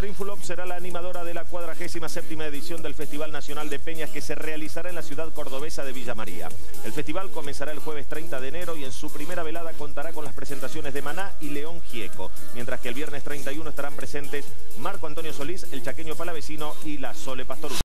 Rinfulop será la animadora de la 47ª edición del Festival Nacional de Peñas que se realizará en la ciudad cordobesa de Villa María. El festival comenzará el jueves 30 de enero y en su primera velada contará con las presentaciones de Maná y León Gieco, mientras que el viernes 31 estarán presentes Marco Antonio Solís, el chaqueño palavecino y la Sole Pastoruzzi.